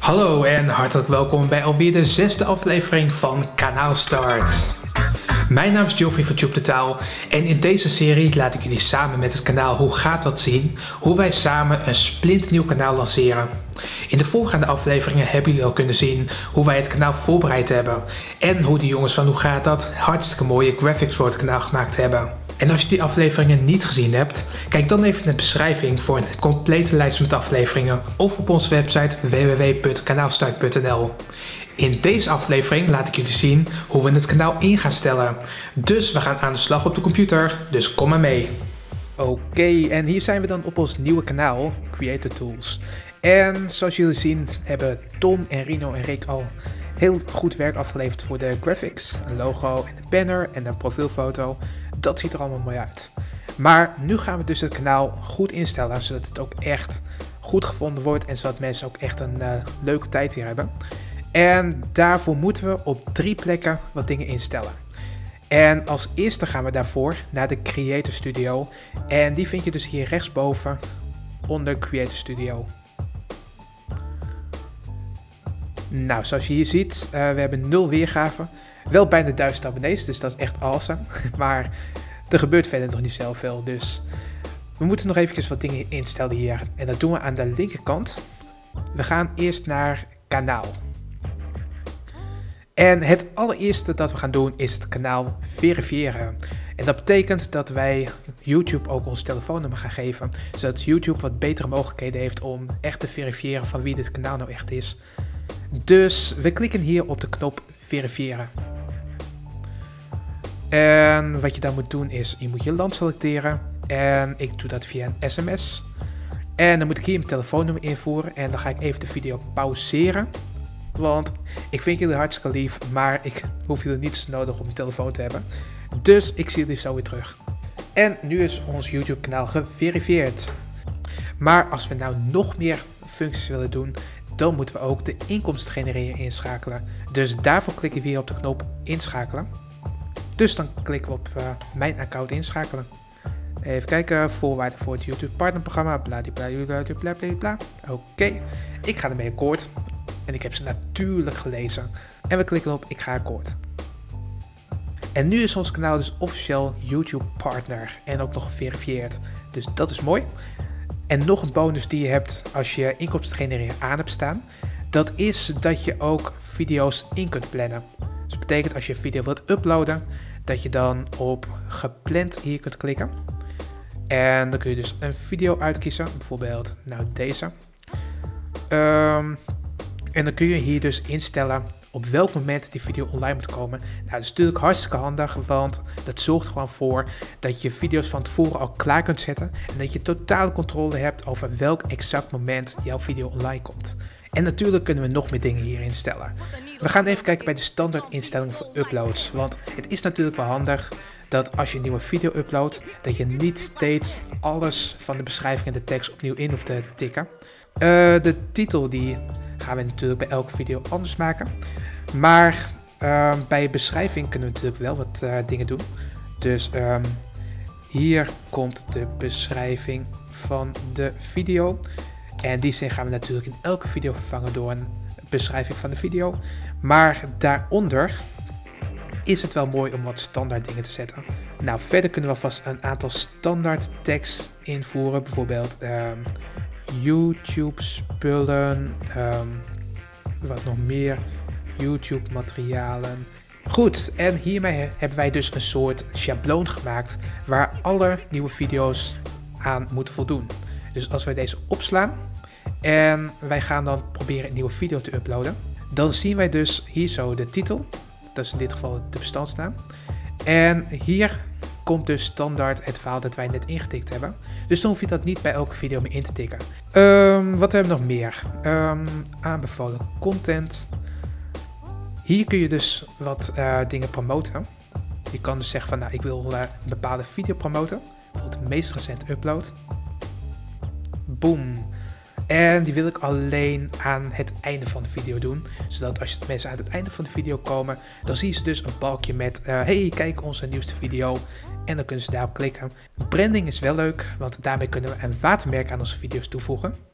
Hallo en hartelijk welkom bij alweer de 6e aflevering van Kanaal Start. Mijn naam is Geoffrey van Tube de Taal en in deze serie laat ik jullie samen met het kanaal Hoe Gaat Dat zien, hoe wij samen een splintnieuw kanaal lanceren. In de voorgaande afleveringen hebben jullie al kunnen zien hoe wij het kanaal voorbereid hebben en hoe de jongens van Hoe Gaat Dat hartstikke mooie graphics voor het kanaal gemaakt hebben. En als je die afleveringen niet gezien hebt, kijk dan even in de beschrijving voor een complete lijst met afleveringen of op onze website www.kanaalstart.nl. In deze aflevering laat ik jullie zien hoe we het kanaal in gaan stellen. Dus we gaan aan de slag op de computer, dus kom maar mee. Oké, en hier zijn we dan op ons nieuwe kanaal, Creator Tools. En zoals jullie zien hebben Tom en Rino en Rick al heel goed werk afgeleverd voor de graphics, een logo en een banner en een profielfoto. Dat ziet er allemaal mooi uit. Maar nu gaan we dus het kanaal goed instellen, zodat het ook echt goed gevonden wordt en zodat mensen ook echt een leuke tijd weer hebben. En daarvoor moeten we op 3 plekken wat dingen instellen. En als eerste gaan we daarvoor naar de Creator Studio. En die vind je dus hier rechtsboven onder Creator Studio. Nou, zoals je hier ziet, we hebben 0 weergaven. Wel bijna 1000 abonnees, dus dat is echt awesome. Maar er gebeurt verder nog niet zoveel, dus we moeten nog eventjes wat dingen instellen hier. En dat doen we aan de linkerkant. We gaan eerst naar kanaal. En het allereerste dat we gaan doen is het kanaal verifiëren. En dat betekent dat wij YouTube ook ons telefoonnummer gaan geven, zodat YouTube wat betere mogelijkheden heeft om echt te verifiëren van wie dit kanaal nou echt is. Dus we klikken hier op de knop verifiëren. En wat je dan moet doen is, je moet je land selecteren. En ik doe dat via een sms. En dan moet ik hier mijn telefoonnummer invoeren. En dan ga ik even de video pauzeren. Want ik vind jullie hartstikke lief, maar ik hoef jullie niet zo nodig om mijn telefoon te hebben. Dus ik zie jullie zo weer terug. En nu is ons YouTube kanaal geverifieerd. Maar als we nou nog meer functies willen doen, dan moeten we ook de inkomsten genereren inschakelen. Dus daarvoor klikken we hier op de knop inschakelen. Dus dan klikken we op mijn account inschakelen. Even kijken, voorwaarden voor het YouTube partnerprogramma, bladibladibladibladibla. Oké, ik ga ermee akkoord. En ik heb ze natuurlijk gelezen. En we klikken op ik ga akkoord. En nu is ons kanaal dus officieel YouTube partner en ook nog geverifieerd. Dus dat is mooi. En nog een bonus die je hebt als je inkomsten genereren aan hebt staan. Dat is dat je ook video's in kunt plannen. Dus dat betekent als je een video wilt uploaden, dat je dan op gepland hier kunt klikken. En dan kun je dus een video uitkiezen, bijvoorbeeld nou deze. En dan kun je hier dus instellen op welk moment die video online moet komen. Nou, dat is natuurlijk hartstikke handig, want dat zorgt gewoon voor dat je video's van tevoren al klaar kunt zetten. En dat je totale controle hebt over welk exact moment jouw video online komt. En natuurlijk kunnen we nog meer dingen hier instellen. We gaan even kijken bij de standaard instellingen voor uploads. Want het is natuurlijk wel handig dat als je een nieuwe video uploadt, dat je niet steeds alles van de beschrijving en de tekst opnieuw in hoeft te tikken. De titel die gaan we natuurlijk bij elke video anders maken. Maar bij beschrijving kunnen we natuurlijk wel wat dingen doen. Dus hier komt de beschrijving van de video. En die zin gaan we natuurlijk in elke video vervangen door een beschrijving van de video. Maar daaronder is het wel mooi om wat standaard dingen te zetten. Nou, verder kunnen we vast een aantal standaard tekst invoeren. Bijvoorbeeld YouTube spullen, wat nog meer, YouTube materialen. Goed, en hiermee hebben wij dus een soort schabloon gemaakt waar alle nieuwe video's aan moeten voldoen. Dus als wij deze opslaan en wij gaan dan proberen een nieuwe video te uploaden, dan zien wij dus hier zo de titel, dat is in dit geval de bestandsnaam. En hier komt dus standaard het verhaal dat wij net ingetikt hebben. Dus dan hoef je dat niet bij elke video meer in te tikken. Wat hebben we nog meer? Aanbevolen content. Hier kun je dus wat dingen promoten. Je kan dus zeggen van nou, ik wil een bepaalde video promoten. Bijvoorbeeld de meest recente upload. Boom. En die wil ik alleen aan het einde van de video doen. Zodat als mensen aan het einde van de video komen, dan zien ze dus een balkje met hey, kijk onze nieuwste video. En dan kunnen ze daarop klikken. Branding is wel leuk, want daarmee kunnen we een watermerk aan onze video's toevoegen.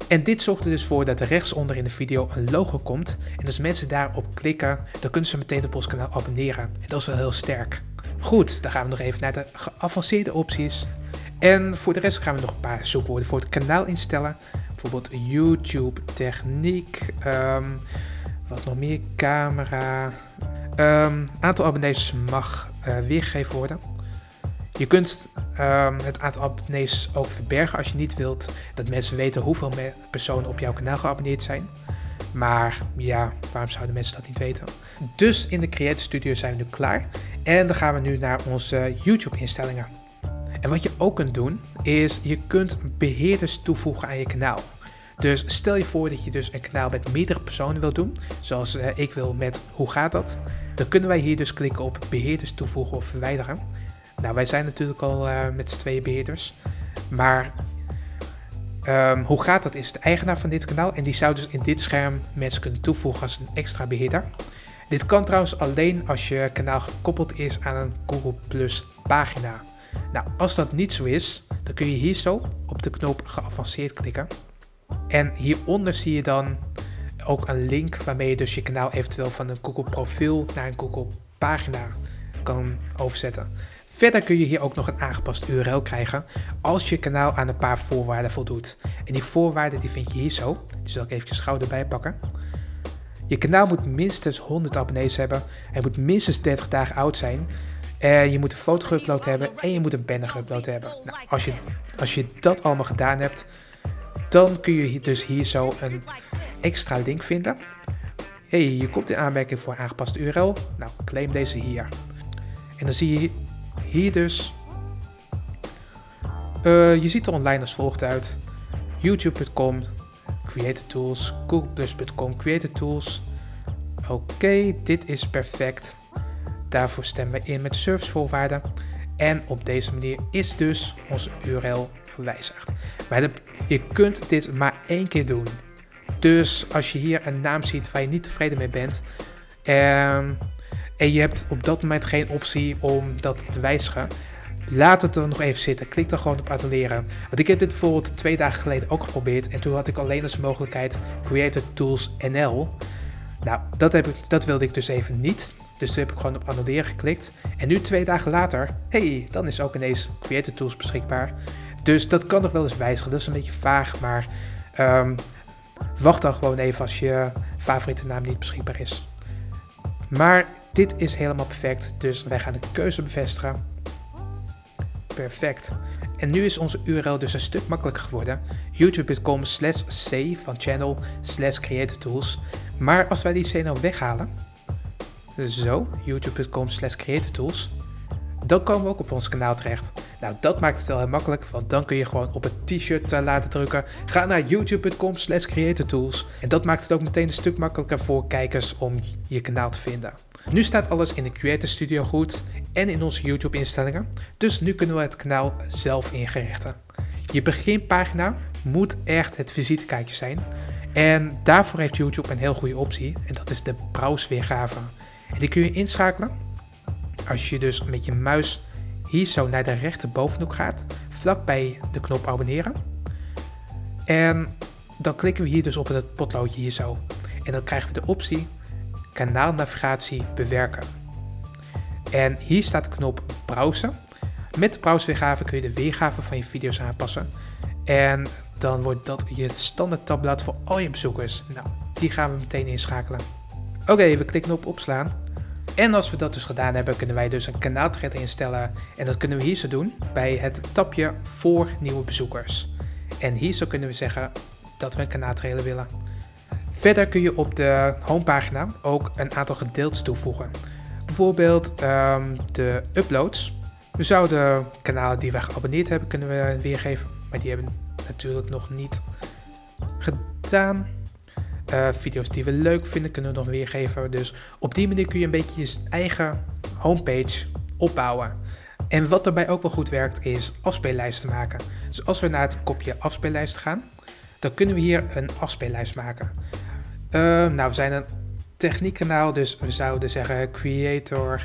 En dit zorgt er dus voor dat er rechtsonder in de video een logo komt. En als mensen daarop klikken, dan kunnen ze meteen op ons kanaal abonneren. En dat is wel heel sterk. Goed, dan gaan we nog even naar de geavanceerde opties. En voor de rest gaan we nog een paar zoekwoorden voor het kanaal instellen. Bijvoorbeeld YouTube, techniek, wat nog meer, camera. Aantal abonnees mag weergegeven worden. Je kunt het aantal abonnees ook verbergen als je niet wilt dat mensen weten hoeveel personen op jouw kanaal geabonneerd zijn. Maar ja, waarom zouden mensen dat niet weten? Dus in de Creator Studio zijn we nu klaar. En dan gaan we nu naar onze YouTube instellingen. En wat je ook kunt doen, is je kunt beheerders toevoegen aan je kanaal. Dus stel je voor dat je dus een kanaal met meerdere personen wil doen, zoals ik wil met Hoe gaat dat? Dan kunnen wij hier dus klikken op beheerders toevoegen of verwijderen. Nou, wij zijn natuurlijk al met z'n tweeën beheerders, maar Hoe gaat dat is de eigenaar van dit kanaal en die zou dus in dit scherm mensen kunnen toevoegen als een extra beheerder. Dit kan trouwens alleen als je kanaal gekoppeld is aan een Google Plus pagina. Nou, als dat niet zo is, dan kun je hier zo op de knop geavanceerd klikken. En hieronder zie je dan ook een link waarmee je dus je kanaal eventueel van een Google profiel naar een Google pagina kan overzetten. Verder kun je hier ook nog een aangepast URL krijgen als je kanaal aan een paar voorwaarden voldoet. En die voorwaarden die vind je hier zo. Die zal ik even gauw erbij pakken. Je kanaal moet minstens 100 abonnees hebben. Hij moet minstens 30 dagen oud zijn. Je moet een foto geüpload hebben en je moet een banner geüpload hebben. Nou, als je dat allemaal gedaan hebt, dan kun je dus hier zo een extra link vinden. Hey, je komt in aanmerking voor een aangepaste URL. Nou, claim deze hier. En dan zie je hier dus, je ziet er online als volgt uit. YouTube.com, Creator Tools, Google+.com, Creator Tools. Oké, dit is perfect. Daarvoor stemmen we in met de servicevoorwaarden. En op deze manier is dus onze URL gewijzigd. Maar je kunt dit maar 1 keer doen. Dus als je hier een naam ziet waar je niet tevreden mee bent. En je hebt op dat moment geen optie om dat te wijzigen. Laat het er nog even zitten. Klik dan gewoon op annuleren. Want ik heb dit bijvoorbeeld 2 dagen geleden ook geprobeerd. En toen had ik alleen als mogelijkheid Creator Tools NL. Nou, dat wilde ik dus even niet. Dus toen heb ik gewoon op annuleren geklikt. En nu 2 dagen later, hey, dan is ook ineens Creator Tools beschikbaar. Dus dat kan nog wel eens wijzigen. Dat is een beetje vaag, maar wacht dan gewoon even als je favoriete naam niet beschikbaar is. Maar dit is helemaal perfect. Dus wij gaan de keuze bevestigen. Perfect. En nu is onze URL dus een stuk makkelijker geworden. youtube.com/c van channel/creatortools. Maar als wij die C nou weghalen, zo, youtube.com/creatortools, dan komen we ook op ons kanaal terecht. Nou, dat maakt het wel heel makkelijk, want dan kun je gewoon op het t-shirt laten drukken. Ga naar youtube.com/creatortools. En dat maakt het ook meteen een stuk makkelijker voor kijkers om je kanaal te vinden. Nu staat alles in de Creator Studio goed en in onze YouTube instellingen. Dus nu kunnen we het kanaal zelf ingerichten. Je beginpagina moet echt het visitekaartje zijn. En daarvoor heeft YouTube een heel goede optie. En dat is de browsweergave. En die kun je inschakelen als je dus met je muis hier zo naar de rechterbovenhoek gaat. Vlakbij de knop abonneren. En dan klikken we hier dus op het potloodje hier zo. En dan krijgen we de optie kanaalnavigatie bewerken. En hier staat de knop browsen. Met de browsweergave kun je de weergave van je video's aanpassen. En dan wordt dat je standaard tabblad voor al je bezoekers. Nou, die gaan we meteen inschakelen. Oké, we klikken op opslaan. En als we dat dus gedaan hebben, kunnen wij dus een kanaalthread instellen. En dat kunnen we hier zo doen bij het tabje voor nieuwe bezoekers. En hier zo kunnen we zeggen dat we een kanaaltrailer willen. Verder kun je op de homepagina ook een aantal gedeeltes toevoegen. Bijvoorbeeld de uploads. We zouden kanalen die we geabonneerd hebben kunnen we weergeven. Maar die hebben we natuurlijk nog niet gedaan. Video's die we leuk vinden kunnen we nog weergeven. Dus op die manier kun je een beetje je eigen homepage opbouwen. En wat daarbij ook wel goed werkt is afspeellijsten maken. Dus als we naar het kopje afspeellijst gaan, dan kunnen we hier een afspeellijst maken. Nou, we zijn een techniekkanaal, dus we zouden zeggen creator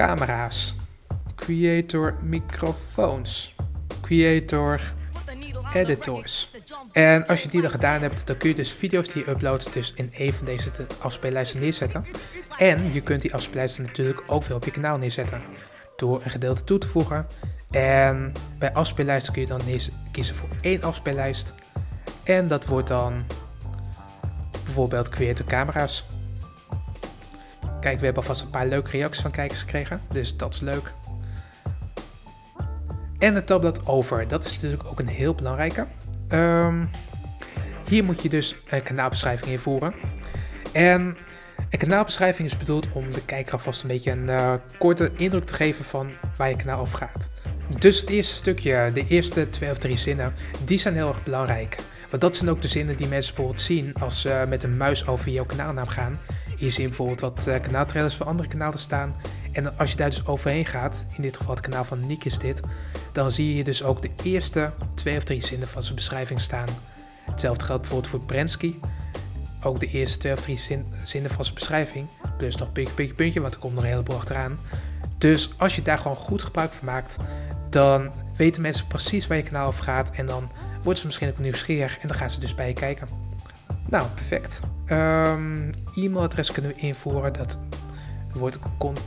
camera's, creator microfoons, creator editors. En als je die dan gedaan hebt, dan kun je dus video's die je uploadt dus in een van deze afspeellijsten neerzetten. En je kunt die afspeellijsten natuurlijk ook weer op je kanaal neerzetten door een gedeelte toe te voegen. En bij afspeellijsten kun je dan kiezen voor 1 afspeellijst. En dat wordt dan bijvoorbeeld creator camera's. Kijk, we hebben alvast een paar leuke reacties van kijkers gekregen, dus dat is leuk. En het tabblad over, dat is natuurlijk ook een heel belangrijke. Hier moet je dus een kanaalbeschrijving invoeren. En een kanaalbeschrijving is bedoeld om de kijker alvast een beetje een korte indruk te geven van waar je kanaal over gaat. Dus het eerste stukje, de eerste 2 of 3 zinnen, die zijn heel erg belangrijk. Want dat zijn ook de zinnen die mensen bijvoorbeeld zien als ze met een muis over jouw kanaalnaam gaan. Hier zie je bijvoorbeeld wat kanaaltrailers van andere kanalen staan. En als je daar dus overheen gaat, in dit geval het kanaal van Nick is dit, dan zie je dus ook de eerste 2 of 3 zinnen van zijn beschrijving staan. Hetzelfde geldt bijvoorbeeld voor Brensky. Ook de eerste 2 of 3 zinnen van zijn beschrijving. Plus nog puntje, puntje, want er komt nog een heleboel achteraan. Dus als je daar gewoon goed gebruik van maakt, dan weten mensen precies waar je kanaal over gaat. En dan worden ze misschien ook nieuwsgierig en dan gaan ze dus bij je kijken. Nou, perfect. E-mailadres kunnen we invoeren. Dat wordt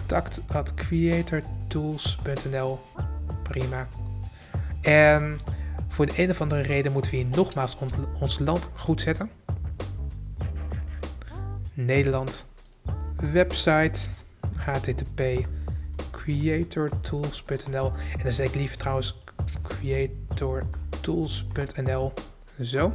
contact@creatortools.nl. Prima. En voor de een of andere reden moeten we hier nogmaals ons land goed zetten. Nederland. Website. http creatortools.nl. En dan zeg ik liever trouwens creatortools.nl. Zo.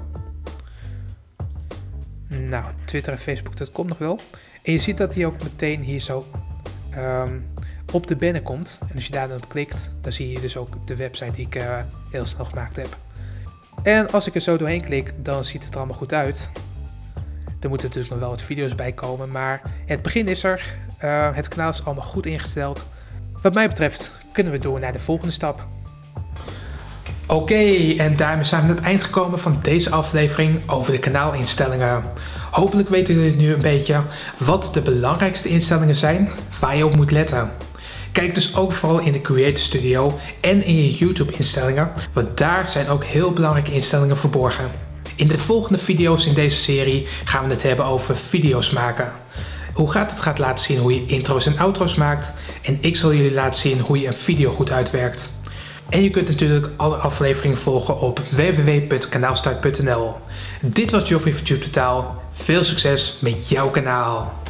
Nou, Twitter en Facebook, dat komt nog wel. En je ziet dat die ook meteen hier zo op de banner komt. En als je daar dan op klikt, dan zie je dus ook de website die ik heel snel gemaakt heb. En als ik er zo doorheen klik, dan ziet het er allemaal goed uit. Er moeten natuurlijk nog wel wat video's bij komen, maar het begin is er. Het kanaal is allemaal goed ingesteld. Wat mij betreft kunnen we door naar de volgende stap. Oké, en daarmee zijn we aan het eind gekomen van deze aflevering over de kanaalinstellingen. Hopelijk weten jullie nu een beetje wat de belangrijkste instellingen zijn waar je op moet letten. Kijk dus ook vooral in de Creator Studio en in je YouTube instellingen, want daar zijn ook heel belangrijke instellingen verborgen. In de volgende video's in deze serie gaan we het hebben over video's maken. Het gaat laten zien hoe je intro's en outro's maakt en ik zal jullie laten zien hoe je een video goed uitwerkt. En je kunt natuurlijk alle afleveringen volgen op www.kanaalstart.nl. Dit was Geoffrey van Tube Totaal. Veel succes met jouw kanaal!